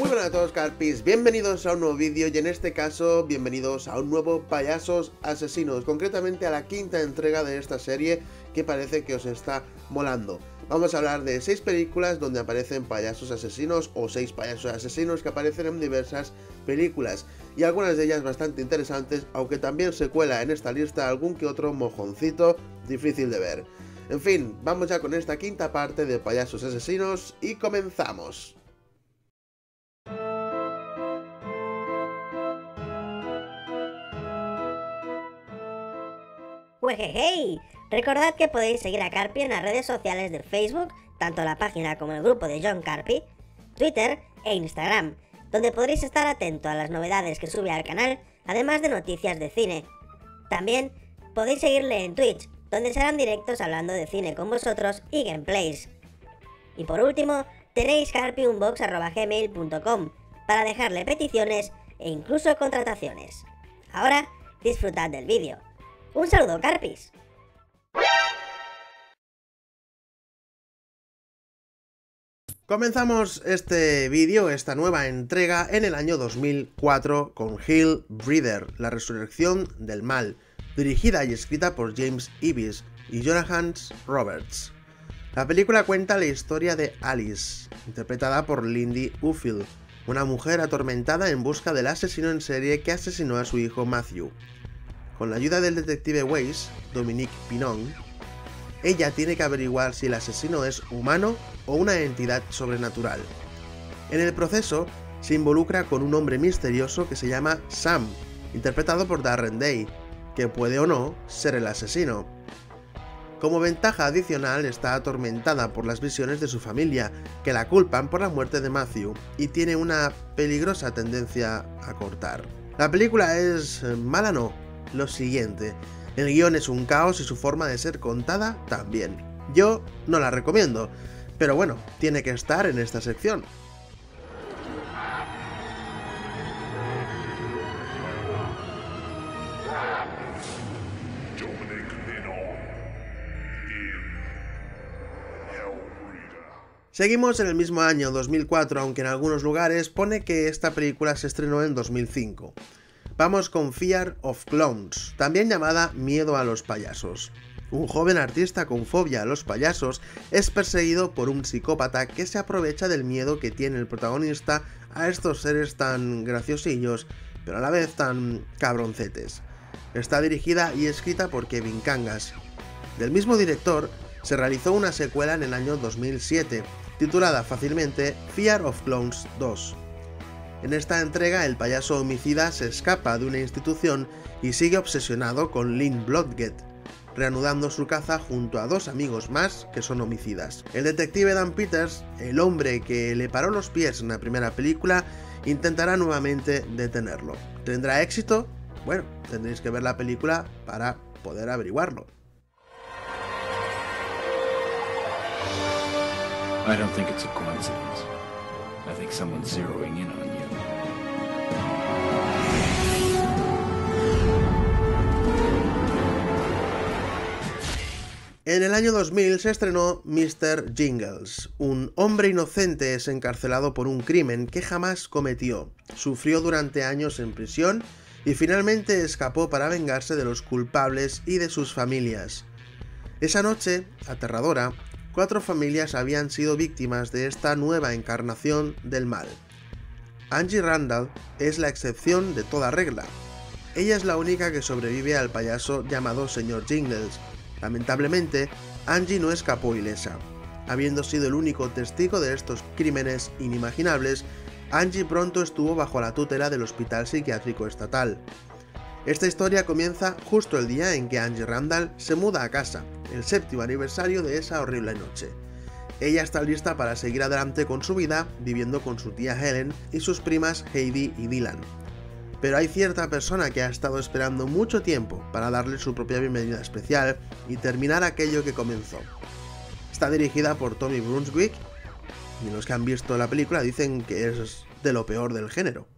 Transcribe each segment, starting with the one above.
Muy buenas a todos, Carpis, bienvenidos a un nuevo vídeo y en este caso bienvenidos a un nuevo Payasos Asesinos, concretamente a la quinta entrega de esta serie que parece que os está molando. Vamos a hablar de 6 películas donde aparecen payasos asesinos o 6 payasos asesinos que aparecen en diversas películas y algunas de ellas bastante interesantes, aunque también se cuela en esta lista algún que otro mojoncito difícil de ver. En fin, vamos ya con esta quinta parte de Payasos Asesinos y comenzamos. ¡Hey! Recordad que podéis seguir a Carpi en las redes sociales de Facebook, tanto la página como el grupo de John Carpi, Twitter e Instagram, donde podréis estar atentos a las novedades que sube al canal, además de noticias de cine. También podéis seguirle en Twitch, donde serán directos hablando de cine con vosotros y gameplays. Y por último, tenéis carpiunbox@gmail.com para dejarle peticiones e incluso contrataciones. Ahora, disfrutad del vídeo. ¡Un saludo, Carpis! Comenzamos este vídeo, esta nueva entrega, en el año 2004 con Hellbreather, la resurrección del mal, dirigida y escrita por James Eavis y Jonathan Roberts. La película cuenta la historia de Alice, interpretada por Lindy Uffield, una mujer atormentada en busca del asesino en serie que asesinó a su hijo Matthew. Con la ayuda del detective Weiss, Dominique Pinon, ella tiene que averiguar si el asesino es humano o una entidad sobrenatural. En el proceso, se involucra con un hombre misterioso que se llama Sam, interpretado por Darren Day, que puede o no ser el asesino. Como ventaja adicional, está atormentada por las visiones de su familia, que la culpan por la muerte de Matthew, y tiene una peligrosa tendencia a cortar. La película es mala, no. Lo siguiente, el guión es un caos y su forma de ser contada también. Yo no la recomiendo, pero bueno, tiene que estar en esta sección. Seguimos en el mismo año 2004, aunque en algunos lugares pone que esta película se estrenó en 2005. Vamos con Fear of Clowns, también llamada Miedo a los payasos. Un joven artista con fobia a los payasos es perseguido por un psicópata que se aprovecha del miedo que tiene el protagonista a estos seres tan graciosillos, pero a la vez tan cabroncetes. Está dirigida y escrita por Kevin Kangas. Del mismo director, se realizó una secuela en el año 2007, titulada fácilmente Fear of Clowns 2. En esta entrega, el payaso homicida se escapa de una institución y sigue obsesionado con Lynn Blodgett, reanudando su caza junto a 2 amigos más que son homicidas. El detective Dan Peters, el hombre que le paró los pies en la primera película, intentará nuevamente detenerlo. ¿Tendrá éxito? Bueno, tendréis que ver la película para poder averiguarlo. I don't think it's a coincidence. I think someone's zeroing in on you. En el año 2000 se estrenó Mr. Jingles. Un hombre inocente es encarcelado por un crimen que jamás cometió. Sufrió durante años en prisión y finalmente escapó para vengarse de los culpables y de sus familias. Esa noche, aterradora, 4 familias habían sido víctimas de esta nueva encarnación del mal. Angie Randall es la excepción de toda regla. Ella es la única que sobrevive al payaso llamado Sr. Jingles. Lamentablemente, Angie no escapó ilesa. Habiendo sido el único testigo de estos crímenes inimaginables, Angie pronto estuvo bajo la tutela del Hospital Psiquiátrico Estatal. Esta historia comienza justo el día en que Angie Randall se muda a casa, el 7º aniversario de esa horrible noche. Ella está lista para seguir adelante con su vida, viviendo con su tía Helen y sus primas Heidi y Dylan. Pero hay cierta persona que ha estado esperando mucho tiempo para darle su propia bienvenida especial y terminar aquello que comenzó. Está dirigida por Tommy Brunswick y los que han visto la película dicen que es de lo peor del género.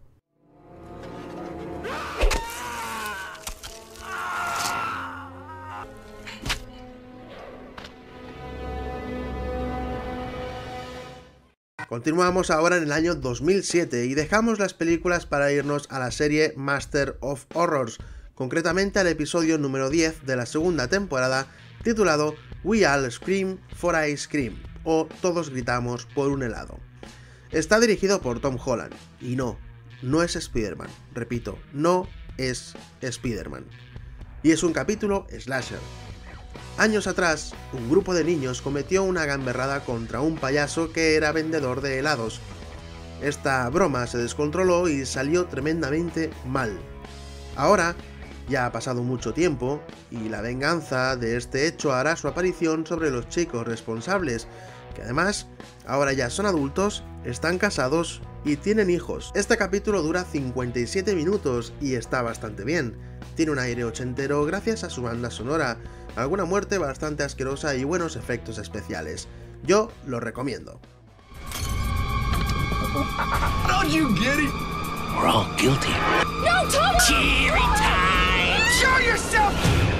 Continuamos ahora en el año 2007 y dejamos las películas para irnos a la serie Master of Horrors, concretamente al episodio número 10 de la segunda temporada, titulado We All Scream for Ice Cream, o Todos Gritamos por un helado. Está dirigido por Tom Holland, y no es Spider-Man, repito, no es Spider-Man. Y es un capítulo slasher. Años atrás, un grupo de niños cometió una gamberrada contra un payaso que era vendedor de helados. Esta broma se descontroló y salió tremendamente mal. Ahora, ya ha pasado mucho tiempo, y la venganza de este hecho hará su aparición sobre los chicos responsables, que además, ahora ya son adultos, están casados y tienen hijos. Este capítulo dura 57 minutos y está bastante bien. Tiene un aire ochentero gracias a su banda sonora, alguna muerte bastante asquerosa y buenos efectos especiales. Yo lo recomiendo. Don't you get it? We're all guilty. No, Tom! Cheery time! Show yourself!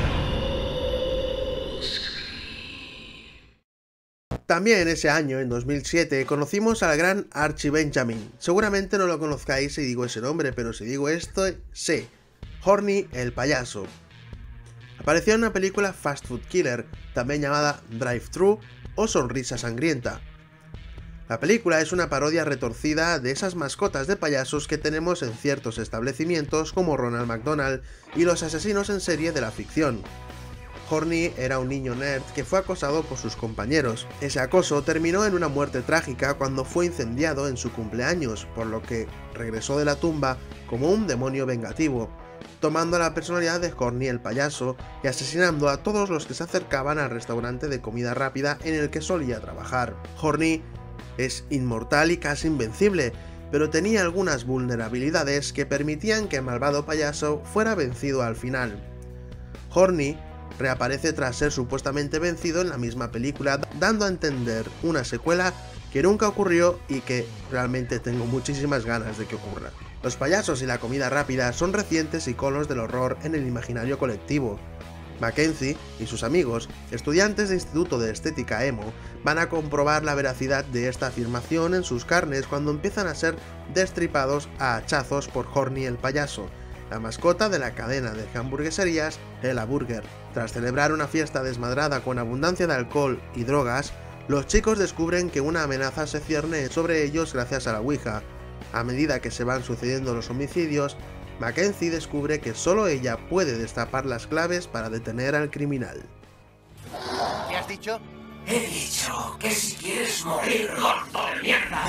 También ese año, en 2007, conocimos al gran Archie Benjamin. Seguramente no lo conozcáis si digo ese nombre, pero si digo esto, sé. Horny el payaso. Apareció en una película Fast Food Killer, también llamada Drive-Thru o Sonrisa Sangrienta. La película es una parodia retorcida de esas mascotas de payasos que tenemos en ciertos establecimientos como Ronald McDonald y los asesinos en serie de la ficción. Horny era un niño nerd que fue acosado por sus compañeros. Ese acoso terminó en una muerte trágica cuando fue incendiado en su cumpleaños, por lo que regresó de la tumba como un demonio vengativo, tomando la personalidad de Horny el payaso y asesinando a todos los que se acercaban al restaurante de comida rápida en el que solía trabajar. Horny es inmortal y casi invencible, pero tenía algunas vulnerabilidades que permitían que el malvado payaso fuera vencido al final. Horny reaparece tras ser supuestamente vencido en la misma película, dando a entender una secuela que nunca ocurrió y que realmente tengo muchísimas ganas de que ocurra. Los payasos y la comida rápida son recientes iconos del horror en el imaginario colectivo. Mackenzie y sus amigos, estudiantes de instituto de estética emo, van a comprobar la veracidad de esta afirmación en sus carnes cuando empiezan a ser destripados a hachazos por Horny el payaso, la mascota de la cadena de hamburgueserías Ela Burger. Tras celebrar una fiesta desmadrada con abundancia de alcohol y drogas, los chicos descubren que una amenaza se cierne sobre ellos gracias a la Ouija. A medida que se van sucediendo los homicidios, Mackenzie descubre que solo ella puede destapar las claves para detener al criminal. ¿Qué has dicho? He dicho que si quieres morir, gordo de mierda.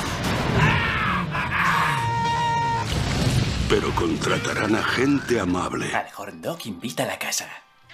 Pero contratarán a gente amable. Al Horn Dog invita a la casa.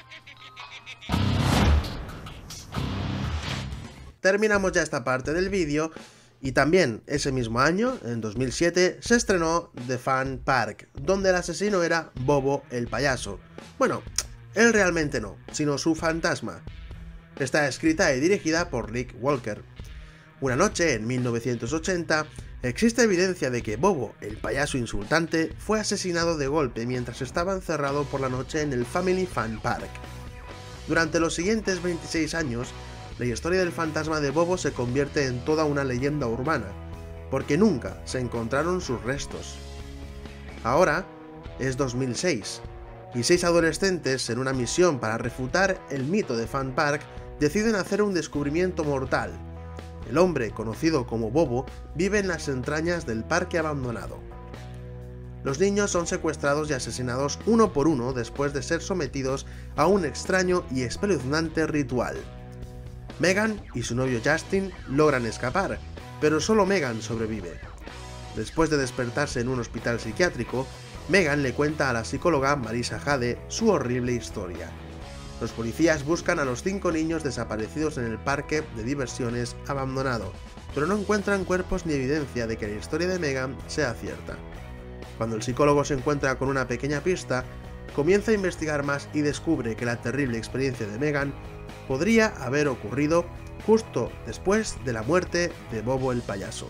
Terminamos ya esta parte del vídeo y también ese mismo año, en 2007, se estrenó The Fun Park, donde el asesino era Bobo el payaso. Bueno, él realmente no, sino su fantasma. Está escrita y dirigida por Rick Walker. Una noche, en 1980, existe evidencia de que Bobo, el payaso insultante, fue asesinado de golpe mientras estaba encerrado por la noche en el Family Fun Park. Durante los siguientes 26 años, la historia del fantasma de Bobo se convierte en toda una leyenda urbana, porque nunca se encontraron sus restos. Ahora es 2006, y 6 adolescentes, en una misión para refutar el mito de Fun Park, deciden hacer un descubrimiento mortal. El hombre, conocido como Bobo, vive en las entrañas del parque abandonado. Los niños son secuestrados y asesinados uno por uno después de ser sometidos a un extraño y espeluznante ritual. Megan y su novio Justin logran escapar, pero solo Megan sobrevive. Después de despertarse en un hospital psiquiátrico, Megan le cuenta a la psicóloga Marisa Jade su horrible historia. Los policías buscan a los 5 niños desaparecidos en el parque de diversiones abandonado, pero no encuentran cuerpos ni evidencia de que la historia de Megan sea cierta. Cuando el psicólogo se encuentra con una pequeña pista, comienza a investigar más y descubre que la terrible experiencia de Megan podría haber ocurrido justo después de la muerte de Bobo el payaso.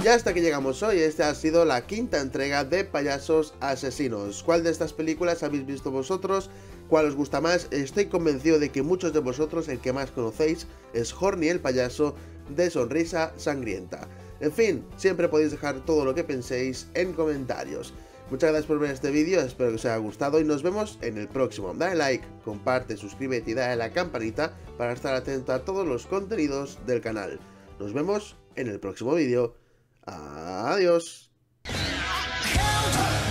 Y hasta aquí llegamos hoy. Esta ha sido la quinta entrega de Payasos Asesinos. ¿Cuál de estas películas habéis visto vosotros? ¿Cuál os gusta más? Estoy convencido de que muchos de vosotros el que más conocéis es Horny el payaso de Sonrisa Sangrienta. En fin, siempre podéis dejar todo lo que penséis en comentarios. Muchas gracias por ver este vídeo, espero que os haya gustado y nos vemos en el próximo. Dale like, comparte, suscríbete y dale a la campanita para estar atento a todos los contenidos del canal. Nos vemos en el próximo vídeo. Adiós.